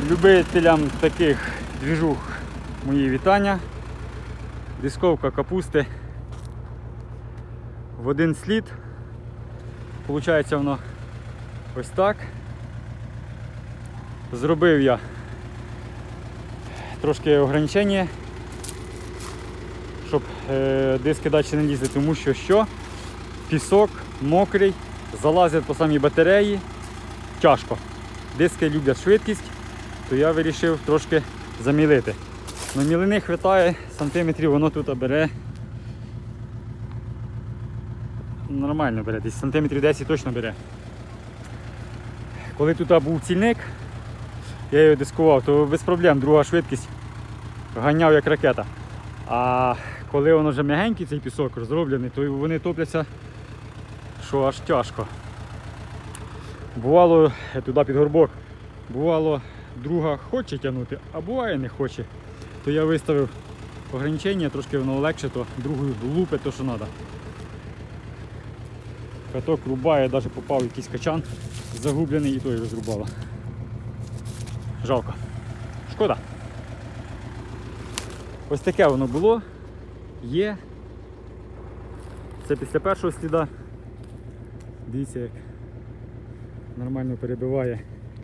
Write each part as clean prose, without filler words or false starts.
Любителям таких двіжух мої вітання. Дисковка капусти в один слід. Получається воно ось так. Зробив я трошки ограничення, щоб диски далі не лізли, тому що пісок мокрий, залазять по самій батареї, тяжко. Диски люблять швидкість, то я вирішив трошки замілити. Но мілини вистачає сантиметрів, воно тут бере нормально бере, десь сантиметрів 10 точно бере. Коли тут був цільник, я його дискував, то без проблем, друга швидкість, ганяв як ракета. А коли воно вже м'ягенький, цей пісок розроблений, то вони топляться, що аж тяжко. Бувало, туди під горбок, бувало, друга хоче тягнути, а буває не хоче. То я виставив ограничення, трошки воно легше, то другою лупить то, що треба. Каток рубає, навіть попав якийсь качан загублений і той розрубало. Жалко. Шкода. Ось таке воно було. Є. Це після першого сліда. Дивіться, як нормально перебиває.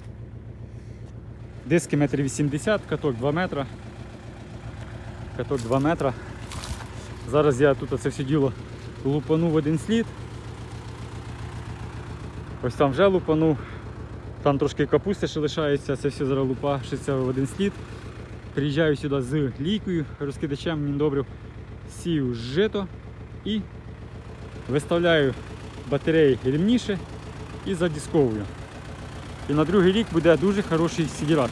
Диски 1,80 м, каток 2 метри. Каток 2 метри. Зараз я тут це все діло лупану в один слід. Ось там вже лупанув. Там трошки капусти ще лишається, це все зараз лупашиться в один слід. Приїжджаю сюди з лійкою, розкидачем міндобрив, сію жито і виставляю батареї рівніше і задисковую. І на другий рік буде дуже хороший сідірат.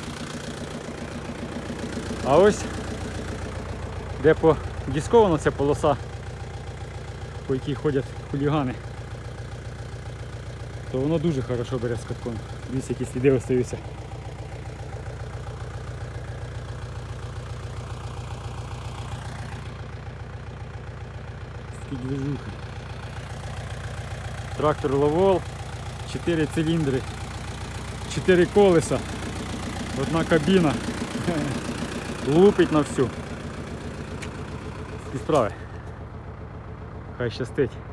А ось де подискована ця полоса, по якій ходять хулігани, то воно дуже хорошо бере з катком. Дивіться, які сліди остаються. Такі движухи. Трактор Ловол, 4 циліндри, 4 колеса, одна кабіна. Лупить на всю. Такі справи. Хай щастить.